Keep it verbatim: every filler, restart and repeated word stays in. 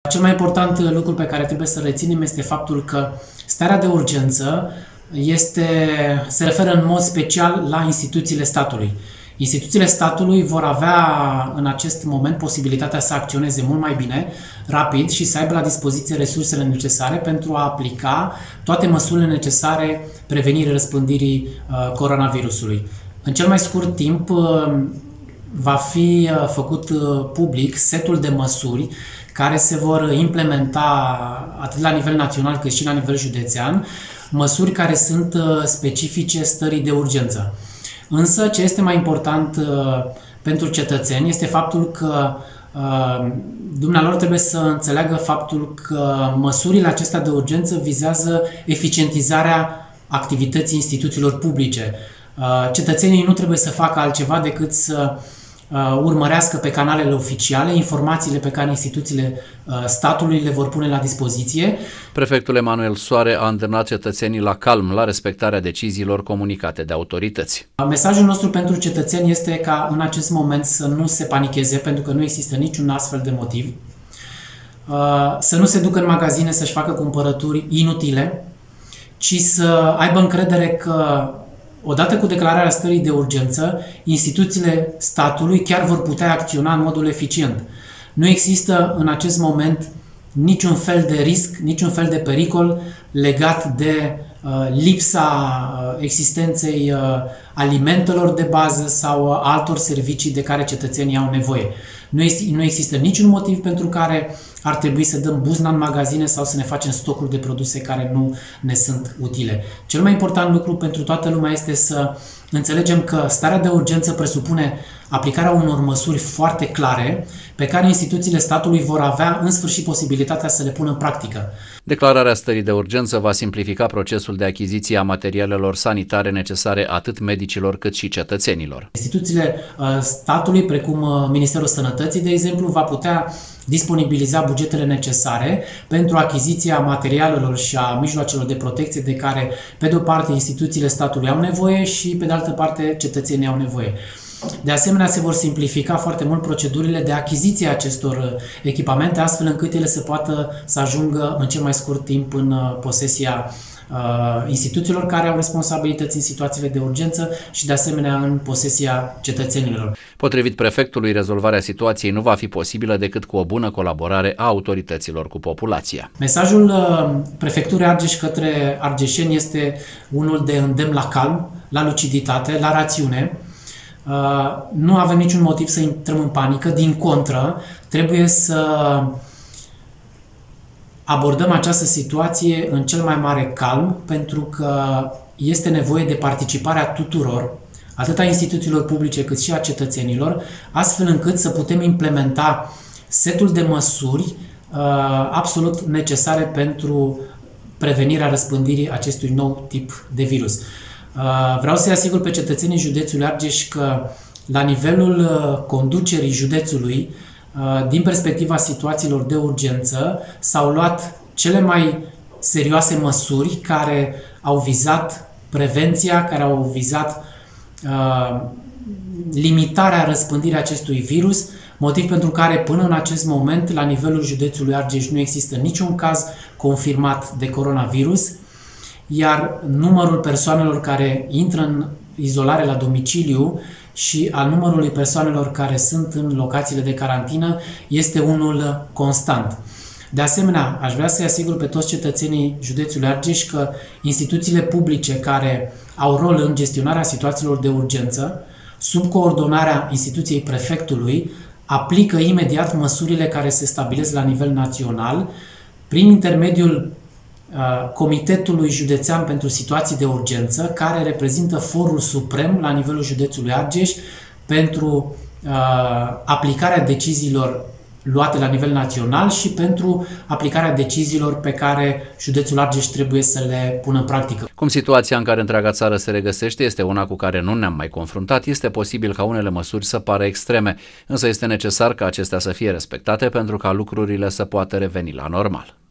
Cel mai important lucru pe care trebuie să reținem este faptul că starea de urgență este, se referă în mod special la instituțiile statului. Instituțiile statului vor avea în acest moment posibilitatea să acționeze mult mai bine, rapid și să aibă la dispoziție resursele necesare pentru a aplica toate măsurile necesare prevenirii răspândirii uh, coronavirusului. În cel mai scurt timp uh, va fi uh, făcut uh, public setul de măsuri care se vor implementa atât la nivel național cât și la nivel județean, măsuri care sunt uh, specifice stării de urgență. Însă, ce este mai important uh, pentru cetățeni este faptul că uh, dumnealor trebuie să înțeleagă faptul că măsurile acestea de urgență vizează eficientizarea activității instituțiilor publice. Uh, cetățenii nu trebuie să facă altceva decât să uh, urmărească pe canalele oficiale informațiile pe care instituțiile uh, statului le vor pune la dispoziție. Prefectul Emanuel Soare a îndemnat cetățenii la calm, la respectarea deciziilor comunicate de autorități. Mesajul nostru pentru cetățeni este ca în acest moment să nu se panicheze, pentru că nu există niciun astfel de motiv, uh, să nu se ducă în magazine să-și facă cumpărături inutile, ci să aibă încredere că odată cu declararea stării de urgență, instituțiile statului chiar vor putea acționa în modul eficient. Nu există în acest moment niciun fel de risc, niciun fel de pericol legat de uh, lipsa uh, existenței uh, alimentelor de bază sau uh, altor servicii de care cetățenii au nevoie. Nu, este, nu există niciun motiv pentru care ar trebui să dăm buzna în magazine sau să ne facem stocuri de produse care nu ne sunt utile. Cel mai important lucru pentru toată lumea este să înțelegem că starea de urgență presupune aplicarea unor măsuri foarte clare pe care instituțiile statului vor avea în sfârșit posibilitatea să le pună în practică. Declararea stării de urgență va simplifica procesul de achiziție a materialelor sanitare necesare atât medicilor cât și cetățenilor. Instituțiile statului, precum Ministerul Sănătății, de exemplu, va putea disponibiliza bugetele necesare pentru achiziția materialelor și a mijloacelor de protecție de care, pe de o parte, instituțiile statului au nevoie și, pe de altă parte, cetățenii au nevoie. De asemenea, se vor simplifica foarte mult procedurile de achiziție a acestor echipamente, astfel încât ele să poată să ajungă în cel mai scurt timp în posesia uh, instituțiilor care au responsabilități în situațiile de urgență și, de asemenea, în posesia cetățenilor. Potrivit prefectului, rezolvarea situației nu va fi posibilă decât cu o bună colaborare a autorităților cu populația. Mesajul uh, prefecturii Argeș către argeșeni este unul de îndemn la calm, la luciditate, la rațiune. Uh, nu avem niciun motiv să intrăm în panică, din contră, trebuie să abordăm această situație în cel mai mare calm, pentru că este nevoie de participarea tuturor, atât a instituțiilor publice cât și a cetățenilor, astfel încât să putem implementa setul de măsuri uh, absolut necesare pentru prevenirea răspândirii acestui nou tip de virus. Vreau să-i asigur pe cetățenii județului Argeș că la nivelul conducerii județului, din perspectiva situațiilor de urgență, s-au luat cele mai serioase măsuri care au vizat prevenția, care au vizat uh, limitarea răspândirii acestui virus, motiv pentru care până în acest moment la nivelul județului Argeș nu există niciun caz confirmat de coronavirus, iar numărul persoanelor care intră în izolare la domiciliu și al numărului persoanelor care sunt în locațiile de carantină este unul constant. De asemenea, aș vrea să-i asigur pe toți cetățenii județului Argeș că instituțiile publice care au rol în gestionarea situațiilor de urgență, sub coordonarea instituției prefectului, aplică imediat măsurile care se stabilesc la nivel național prin intermediul Comitetului Județean pentru Situații de Urgență, care reprezintă forul suprem la nivelul județului Argeș pentru uh, aplicarea deciziilor luate la nivel național și pentru aplicarea deciziilor pe care județul Argeș trebuie să le pună în practică. Cum situația în care întreaga țară se regăsește este una cu care nu ne-am mai confruntat, este posibil ca unele măsuri să pară extreme, însă este necesar ca acestea să fie respectate pentru ca lucrurile să poată reveni la normal.